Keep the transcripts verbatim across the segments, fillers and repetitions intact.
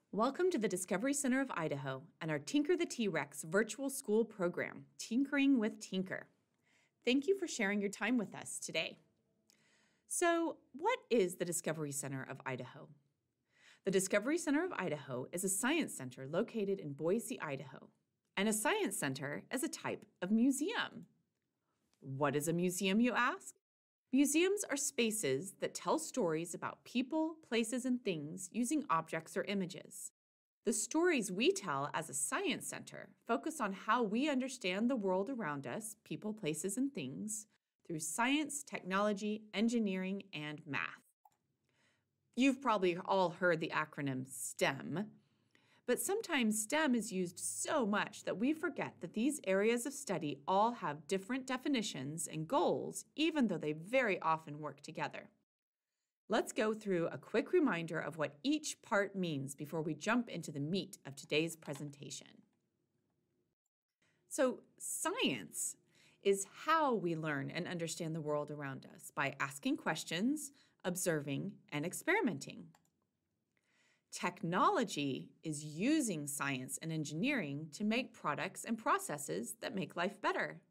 Welcome to the Discovery Center of Idaho and our Tinker the T.rex virtual school program, Tinkering with Tinker. Thank you for sharing your time with us today. So, what is the Discovery Center of Idaho? The Discovery Center of Idaho is a science center located in Boise, Idaho, and a science center is a type of museum. What is a museum, you ask? Museums are spaces that tell stories about people, places, and things using objects or images. The stories we tell as a science center focus on how we understand the world around us, people, places, and things, through science, technology, engineering, and math. You've probably all heard the acronym STEM, but sometimes STEM is used so much that we forget that these areas of study all have different definitions and goals, even though they very often work together. Let's go through a quick reminder of what each part means before we jump into the meat of today's presentation. So, science is how we learn and understand the world around us by asking questions, observing, and experimenting. Technology is using science and engineering to make products and processes that make life better.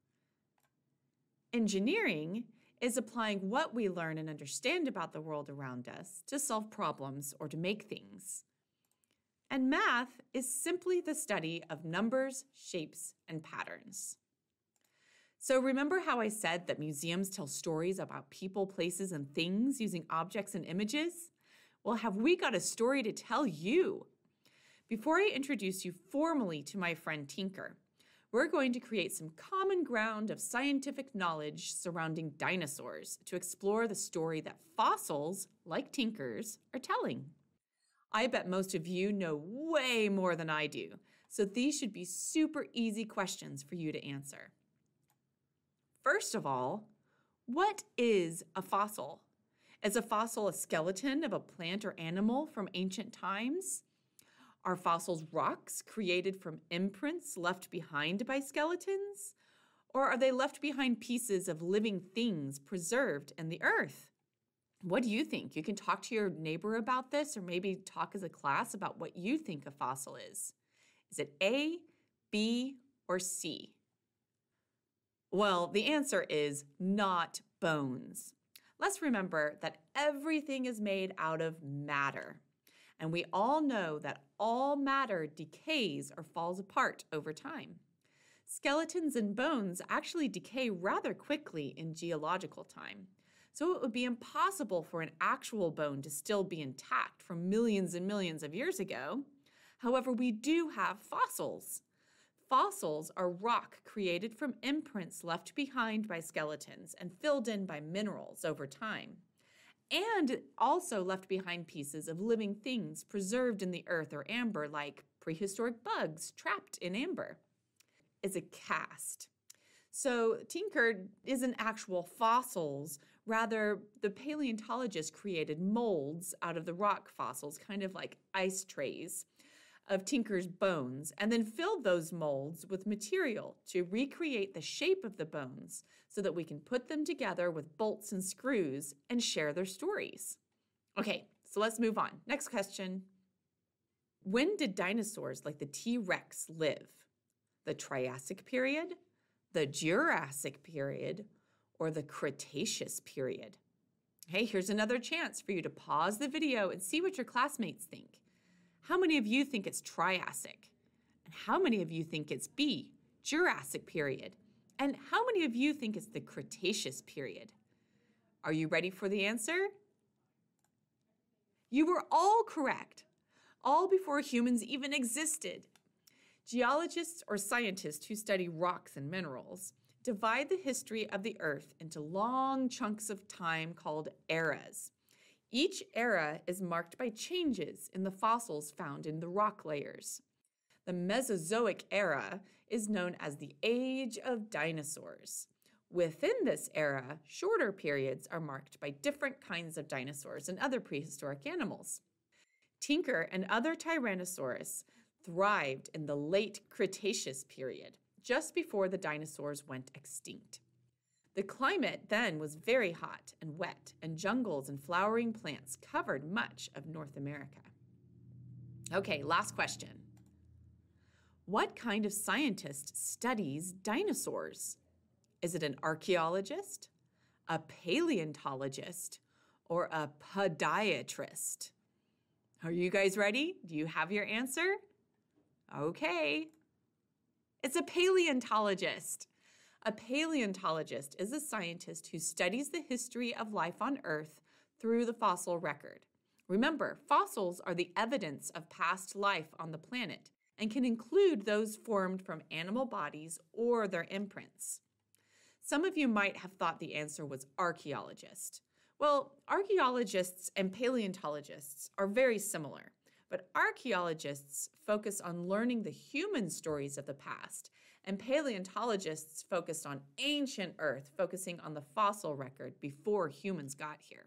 Engineering is applying what we learn and understand about the world around us to solve problems or to make things. And math is simply the study of numbers, shapes, and patterns. So remember how I said that museums tell stories about people, places, and things using objects and images? Well, have we got a story to tell you? Before I introduce you formally to my friend Tinker, we're going to create some common ground of scientific knowledge surrounding dinosaurs to explore the story that fossils, like Tinker's, are telling. I bet most of you know way more than I do, so these should be super easy questions for you to answer. First of all, what is a fossil? Is a fossil a skeleton of a plant or animal from ancient times? Are fossils rocks created from imprints left behind by skeletons? Or are they left behind pieces of living things preserved in the earth? What do you think? You can talk to your neighbor about this, or maybe talk as a class about what you think a fossil is. Is it A, B, or C? Well, the answer is not bones. Let's remember that everything is made out of matter. And we all know that all matter decays or falls apart over time. Skeletons and bones actually decay rather quickly in geological time. So it would be impossible for an actual bone to still be intact from millions and millions of years ago. However, we do have fossils. Fossils are rock created from imprints left behind by skeletons and filled in by minerals over time, and also left behind pieces of living things preserved in the earth or amber, like prehistoric bugs trapped in amber. Is a cast. So Tinker isn't actual fossils, rather the paleontologist created molds out of the rock fossils, kind of like ice trays of Tinker's bones, and then filled those molds with material to recreate the shape of the bones so that we can put them together with bolts and screws and share their stories. Okay, so let's move on. Next question. When did dinosaurs like the T.rex live? The Triassic period, the Jurassic period, or the Cretaceous period? Hey, here's another chance for you to pause the video and see what your classmates think. How many of you think it's Triassic? And how many of you think it's B, Jurassic period? And how many of you think it's the Cretaceous period? Are you ready for the answer? You were all correct, all before humans even existed. Geologists or scientists who study rocks and minerals divide the history of the Earth into long chunks of time called eras. Each era is marked by changes in the fossils found in the rock layers. The Mesozoic era is known as the Age of Dinosaurs. Within this era, shorter periods are marked by different kinds of dinosaurs and other prehistoric animals. Tinker and other Tyrannosaurus thrived in the late Cretaceous period, just before the dinosaurs went extinct. The climate then was very hot and wet, and jungles and flowering plants covered much of North America. Okay, last question. What kind of scientist studies dinosaurs? Is it an archaeologist, a paleontologist, or a podiatrist? Are you guys ready? Do you have your answer? Okay. It's a paleontologist. A paleontologist is a scientist who studies the history of life on Earth through the fossil record. Remember, fossils are the evidence of past life on the planet and can include those formed from animal bodies or their imprints. Some of you might have thought the answer was archaeologist. Well, archaeologists and paleontologists are very similar, but archaeologists focus on learning the human stories of the past, and paleontologists focused on ancient Earth, focusing on the fossil record before humans got here.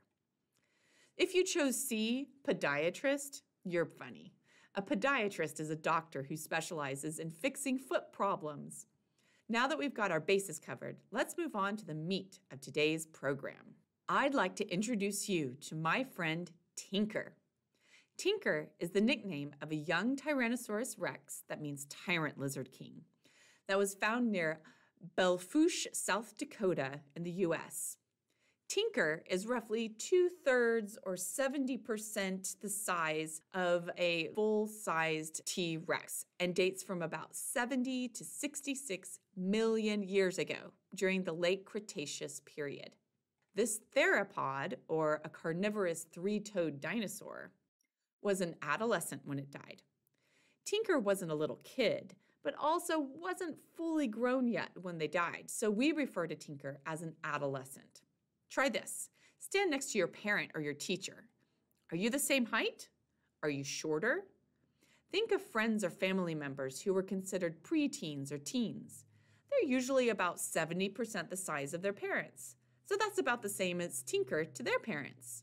If you chose C, podiatrist, you're funny. A podiatrist is a doctor who specializes in fixing foot problems. Now that we've got our bases covered, let's move on to the meat of today's program. I'd like to introduce you to my friend Tinker. Tinker is the nickname of a young Tyrannosaurus rex, that means tyrant lizard king, that was found near Belfouche, South Dakota in the U S. Tinker is roughly two-thirds or seventy percent the size of a full-sized T Rex and dates from about seventy to sixty-six million years ago during the late Cretaceous period. This theropod, or a carnivorous three-toed dinosaur, was an adolescent when it died. Tinker wasn't a little kid, but also wasn't fully grown yet when they died, so we refer to Tinker as an adolescent. Try this. Stand next to your parent or your teacher. Are you the same height? Are you shorter? Think of friends or family members who were considered preteens or teens. They're usually about seventy percent the size of their parents, so that's about the same as Tinker to their parents.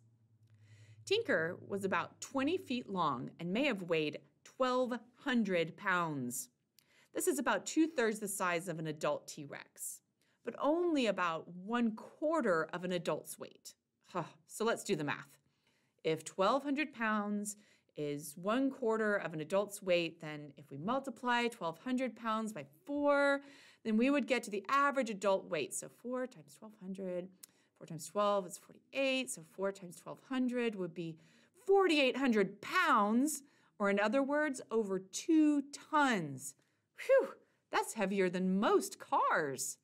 Tinker was about twenty feet long and may have weighed twelve hundred pounds. This is about two-thirds the size of an adult T Rex, but only about one quarter of an adult's weight. Huh, so let's do the math. If twelve hundred pounds is one quarter of an adult's weight, then if we multiply twelve hundred pounds by four, then we would get to the average adult weight. So four times twelve hundred, four times twelve is forty-eight, so four times twelve hundred would be forty-eight hundred pounds, or in other words, over two tons. Whew, that's heavier than most cars.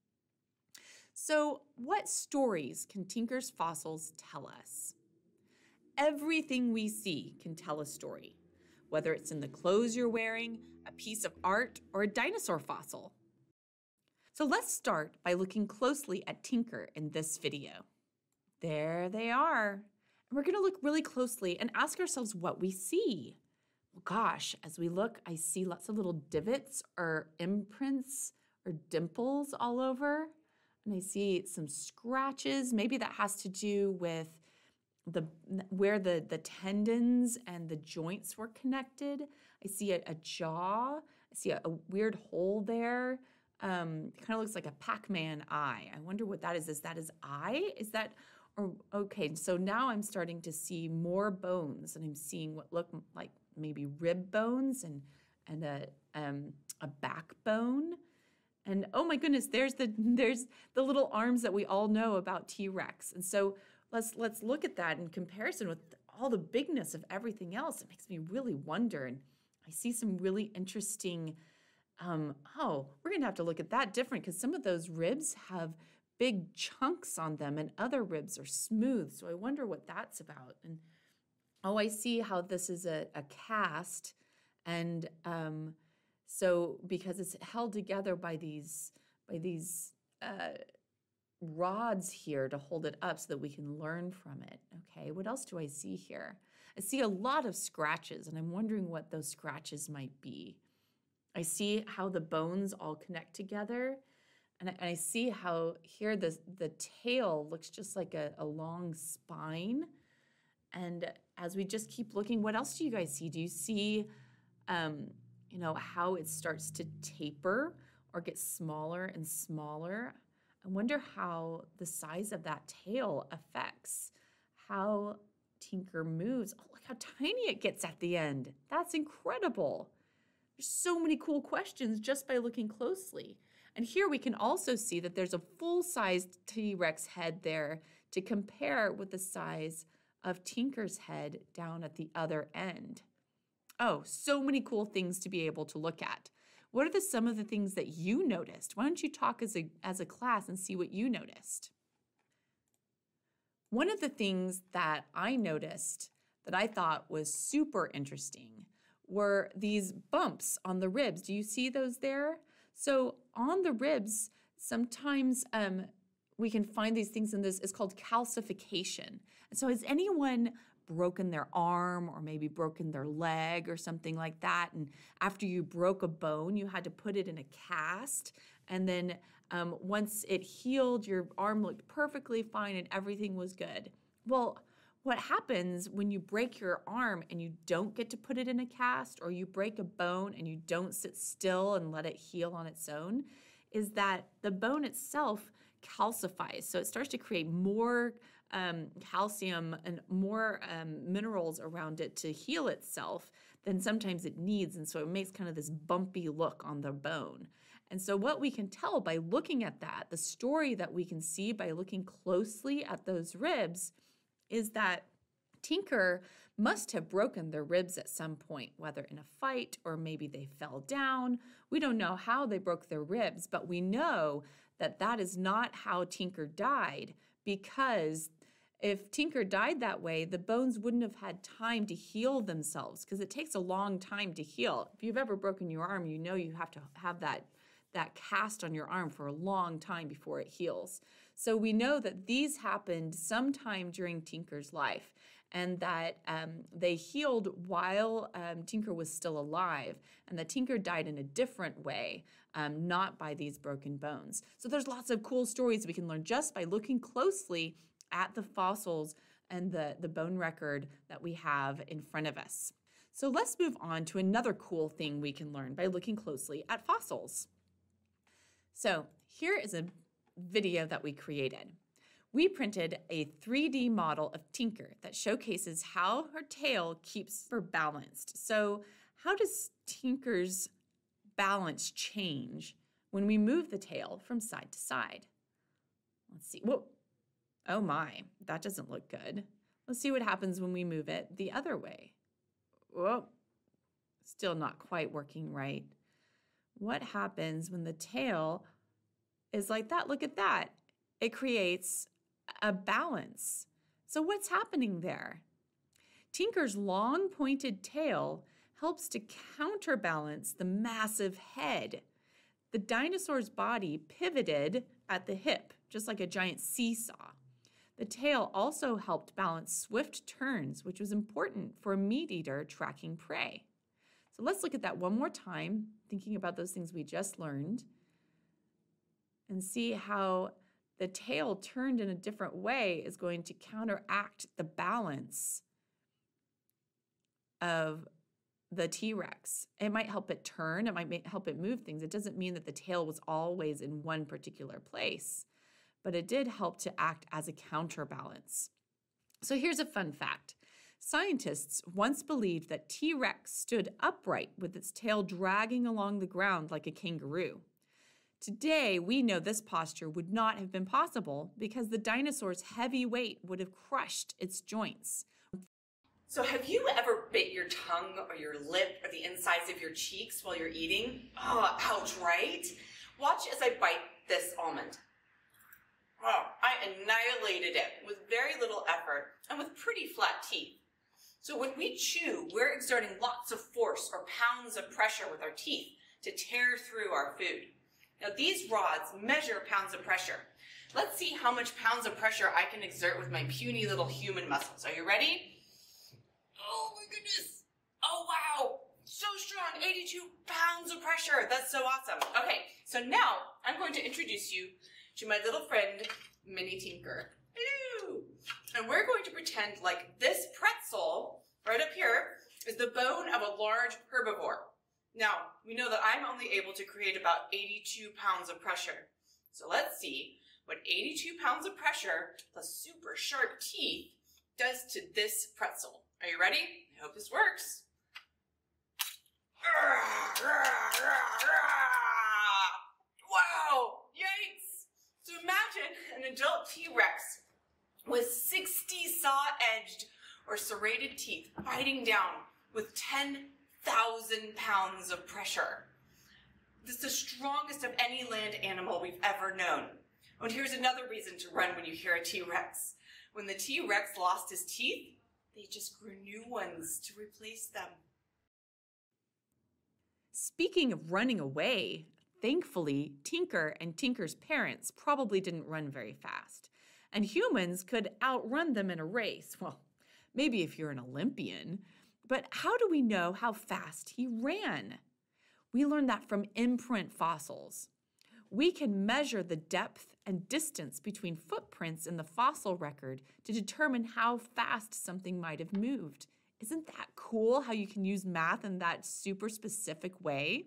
So what stories can Tinker's fossils tell us? Everything we see can tell a story, whether it's in the clothes you're wearing, a piece of art, or a dinosaur fossil. So let's start by looking closely at Tinker in this video. There they are. And we're going to look really closely and ask ourselves what we see. Well, gosh, as we look, I see lots of little divots or imprints or dimples all over. And I see some scratches. Maybe that has to do with the where the, the tendons and the joints were connected. I see a, a jaw. I see a, a weird hole there. Um, it kind of looks like a Pac-Man eye. I wonder what that is. Is that his eye? Is that, or okay, so now I'm starting to see more bones, and I'm seeing what look like maybe rib bones and and a um, a backbone. And oh my goodness, there's the there's the little arms that we all know about T-Rex. And so let's let's look at that in comparison with all the bigness of everything else. It makes me really wonder. And I see some really interesting, um, oh, we're gonna have to look at that different, because some of those ribs have big chunks on them and other ribs are smooth. So I wonder what that's about. And oh, I see how this is a, a cast. And um, so because it's held together by these, by these uh, rods here to hold it up so that we can learn from it. Okay, what else do I see here? I see a lot of scratches, and I'm wondering what those scratches might be. I see how the bones all connect together, and I, and I see how here the, the tail looks just like a, a long spine. And as we just keep looking, what else do you guys see? Do you see, um, you know, how it starts to taper or get smaller and smaller? I wonder how the size of that tail affects how Tinker moves. Oh, look how tiny it gets at the end. That's incredible. There's so many cool questions just by looking closely. And here we can also see that there's a full-sized T-Rex head there to compare with the size of Tinker's head down at the other end. Oh, so many cool things to be able to look at. What are the, some of the things that you noticed? Why don't you talk as a, as a class and see what you noticed? One of the things that I noticed that I thought was super interesting were these bumps on the ribs. Do you see those there? So on the ribs, sometimes um, we can find these things in this, it's called calcification. And so has anyone broken their arm or maybe broken their leg or something like that? And after you broke a bone, you had to put it in a cast. And then um, once it healed, your arm looked perfectly fine and everything was good. Well, what happens when you break your arm and you don't get to put it in a cast, or you break a bone and you don't sit still and let it heal on its own, is that the bone itself calcifies. So it starts to create more um, calcium and more um, minerals around it to heal itself than sometimes it needs. And so it makes kind of this bumpy look on the bone. And so what we can tell by looking at that, the story that we can see by looking closely at those ribs, is that Tinker must have broken their ribs at some point, whether in a fight or maybe they fell down. We don't know how they broke their ribs, but we know that that is not how Tinker died, because if Tinker died that way, the bones wouldn't have had time to heal themselves, because it takes a long time to heal. If you've ever broken your arm, you know you have to have that, that cast on your arm for a long time before it heals. So we know that these happened sometime during Tinker's life, and that um, they healed while um, Tinker was still alive, and that Tinker died in a different way, um, not by these broken bones. So there's lots of cool stories we can learn just by looking closely at the fossils and the, the bone record that we have in front of us. So let's move on to another cool thing we can learn by looking closely at fossils. So here is a video that we created. We printed a three D model of Tinker that showcases how her tail keeps her balanced. So how does Tinker's balance change when we move the tail from side to side? Let's see. Whoa. Oh my, that doesn't look good. Let's see what happens when we move it the other way. Whoa. Still not quite working right. What happens when the tail is like that? Look at that. It creates a balance. So what's happening there? Tinker's long pointed tail helps to counterbalance the massive head. The dinosaur's body pivoted at the hip, just like a giant seesaw. The tail also helped balance swift turns, which was important for a meat eater tracking prey. So let's look at that one more time, thinking about those things we just learned, and see how the tail turned in a different way is going to counteract the balance of the T-Rex. It might help it turn, it might help it move things. It doesn't mean that the tail was always in one particular place, but it did help to act as a counterbalance. So here's a fun fact. Scientists once believed that T-Rex stood upright with its tail dragging along the ground like a kangaroo. Today, we know this posture would not have been possible because the dinosaur's heavy weight would have crushed its joints. So have you ever bit your tongue or your lip or the insides of your cheeks while you're eating? Oh, ouch, right? Watch as I bite this almond. Oh, I annihilated it with very little effort and with pretty flat teeth. So when we chew, we're exerting lots of force or pounds of pressure with our teeth to tear through our food. Now these rods measure pounds of pressure. Let's see how much pounds of pressure I can exert with my puny little human muscles. Are you ready? Oh my goodness. Oh wow. So strong. eighty-two pounds of pressure. That's so awesome. Okay, so now I'm going to introduce you to my little friend, Mini Tinker. Hello. And we're going to pretend like this pretzel right up here is the bone of a large herbivore. Now, we know that I'm only able to create about eighty-two pounds of pressure. So let's see what eighty-two pounds of pressure plus super sharp teeth does to this pretzel. Are you ready? I hope this works. Wow! Yikes! So imagine an adult T-Rex with sixty saw-edged or serrated teeth biting down with ten thousand pounds of pressure. This is the strongest of any land animal we've ever known. And here's another reason to run when you hear a T-Rex. When the T-Rex lost his teeth, they just grew new ones to replace them. Speaking of running away, thankfully, Tinker and Tinker's parents probably didn't run very fast. And humans could outrun them in a race. Well, maybe if you're an Olympian. But how do we know how fast he ran? We learned that from imprint fossils. We can measure the depth and distance between footprints in the fossil record to determine how fast something might have moved. Isn't that cool how you can use math in that super specific way?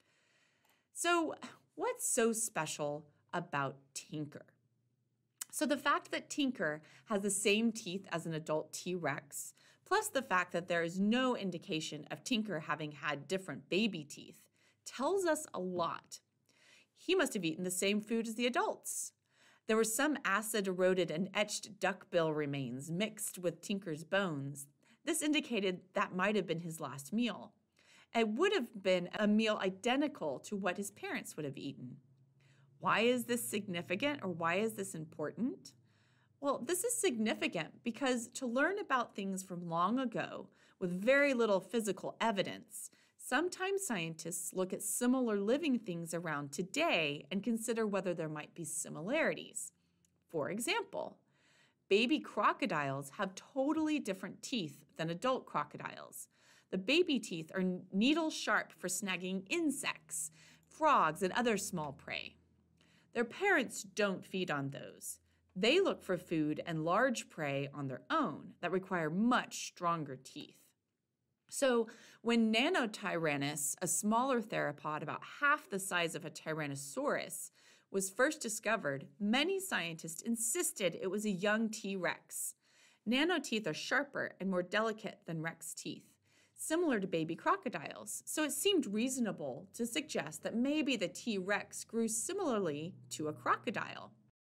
So, what's so special about Tinker? So the fact that Tinker has the same teeth as an adult T-Rex, plus the fact that there is no indication of Tinker having had different baby teeth, tells us a lot. He must have eaten the same food as the adults. There were some acid-eroded and etched duckbill remains mixed with Tinker's bones. This indicated that might have been his last meal. It would have been a meal identical to what his parents would have eaten. Why is this significant, or why is this important? Well, this is significant because to learn about things from long ago with very little physical evidence, sometimes scientists look at similar living things around today and consider whether there might be similarities. For example, baby crocodiles have totally different teeth than adult crocodiles. The baby teeth are needle-sharp for snagging insects, frogs, and other small prey. Their parents don't feed on those. They look for food and large prey on their own that require much stronger teeth. So when Nanotyrannus, a smaller theropod about half the size of a Tyrannosaurus, was first discovered, many scientists insisted it was a young T-Rex. Nanoteeth are sharper and more delicate than Rex teeth, similar to baby crocodiles, so it seemed reasonable to suggest that maybe the T-Rex grew similarly to a crocodile.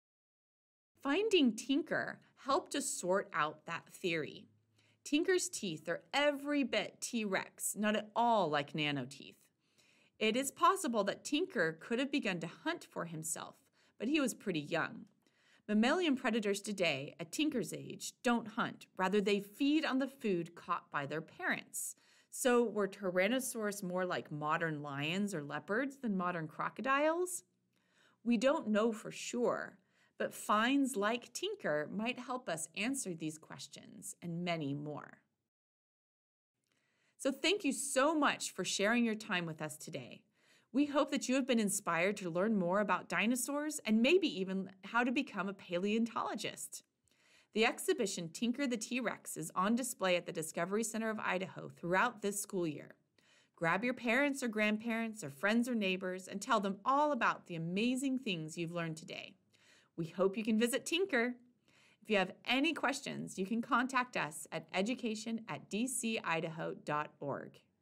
Finding Tinker helped to sort out that theory. Tinker's teeth are every bit T-Rex, not at all like nanoteeth. It is possible that Tinker could have begun to hunt for himself, but he was pretty young. Mammalian predators today, at Tinker's age, don't hunt. Rather, they feed on the food caught by their parents. So were Tyrannosaurs more like modern lions or leopards than modern crocodiles? We don't know for sure, but finds like Tinker might help us answer these questions and many more. So thank you so much for sharing your time with us today. We hope that you have been inspired to learn more about dinosaurs and maybe even how to become a paleontologist. The exhibition Tinker the T-Rex is on display at the Discovery Center of Idaho throughout this school year. Grab your parents or grandparents or friends or neighbors and tell them all about the amazing things you've learned today. We hope you can visit Tinker. If you have any questions, you can contact us at education at d c idaho dot org.